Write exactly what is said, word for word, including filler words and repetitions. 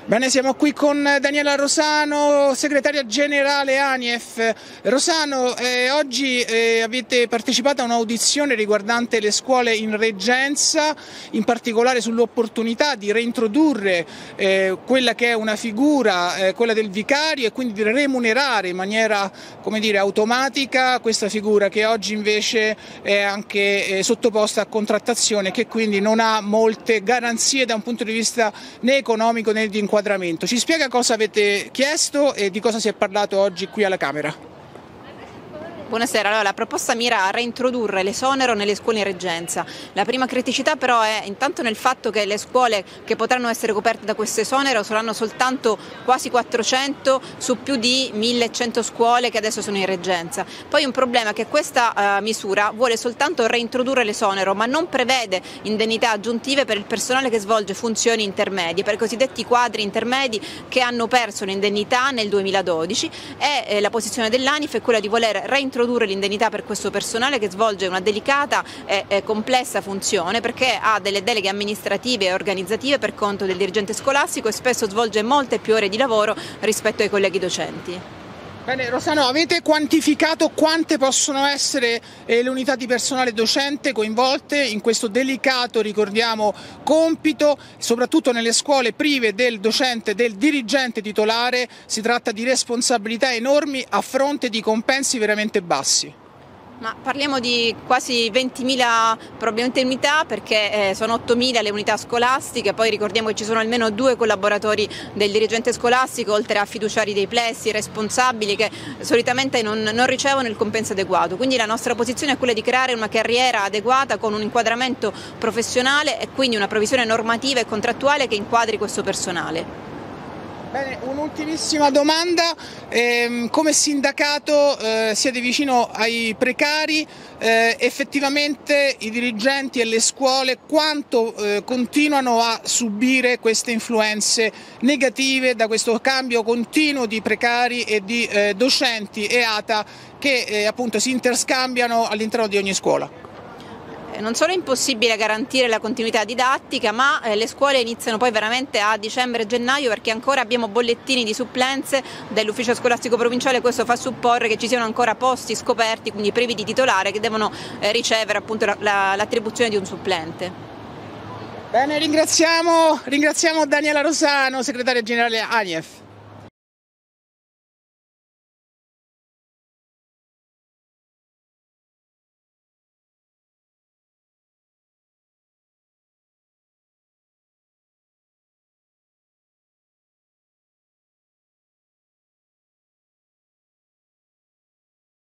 Bene, siamo qui con Daniela Rosano, segretaria generale ANIEF. Rosano, eh, oggi eh, avete partecipato a un'audizione riguardante le scuole in reggenza, in particolare sull'opportunità di reintrodurre eh, quella che è una figura, eh, quella del vicario, e quindi di remunerare in maniera, come dire, automatica questa figura che oggi invece è anche eh, sottoposta a contrattazione, che quindi non ha molte garanzie da un punto di vista né economico né di inquadramento. Ci spiega cosa avete chiesto e di cosa si è parlato oggi qui alla Camera? Buonasera, allora, la proposta mira a reintrodurre l'esonero nelle scuole in reggenza. La prima criticità però è intanto nel fatto che le scuole che potranno essere coperte da questo esonero saranno soltanto quasi quattrocento su più di millecento scuole che adesso sono in reggenza. Poi un problema è che questa uh, misura vuole soltanto reintrodurre l'esonero, ma non prevede indennità aggiuntive per il personale che svolge funzioni intermedie, per i cosiddetti quadri intermedi che hanno perso l'indennità nel duemiladodici, e eh, la posizione dell'ANIEF è quella di voler reintrodurre introdurre l'indennità per questo personale che svolge una delicata e, e complessa funzione, perché ha delle deleghe amministrative e organizzative per conto del dirigente scolastico e spesso svolge molte più ore di lavoro rispetto ai colleghi docenti. Bene, Rosano, avete quantificato quante possono essere eh, le unità di personale docente coinvolte in questo delicato, ricordiamo, compito, soprattutto nelle scuole prive del docente, del dirigente titolare? Si tratta di responsabilità enormi a fronte di compensi veramente bassi. Ma parliamo di quasi ventimila probabilmente unità, perché eh, sono ottomila le unità scolastiche, poi ricordiamo che ci sono almeno due collaboratori del dirigente scolastico, oltre a fiduciari dei plessi, responsabili che solitamente non, non ricevono il compenso adeguato. Quindi la nostra posizione è quella di creare una carriera adeguata con un inquadramento professionale e quindi una provvisione normativa e contrattuale che inquadri questo personale. Bene, un'ultimissima domanda, eh, come sindacato eh, siete vicino ai precari, eh, effettivamente i dirigenti e le scuole quanto eh, continuano a subire queste influenze negative da questo cambio continuo di precari e di eh, docenti e A T A che eh, appunto si interscambiano all'interno di ogni scuola? Non solo è impossibile garantire la continuità didattica, ma eh, le scuole iniziano poi veramente a dicembre e gennaio, perché ancora abbiamo bollettini di supplenze dell'ufficio scolastico provinciale. Questo fa supporre che ci siano ancora posti scoperti, quindi privi di titolare, che devono eh, ricevere appunto la, la, l'attribuzione di un supplente. Bene, ringraziamo, ringraziamo Daniela Rosano, segretaria generale ANIEF.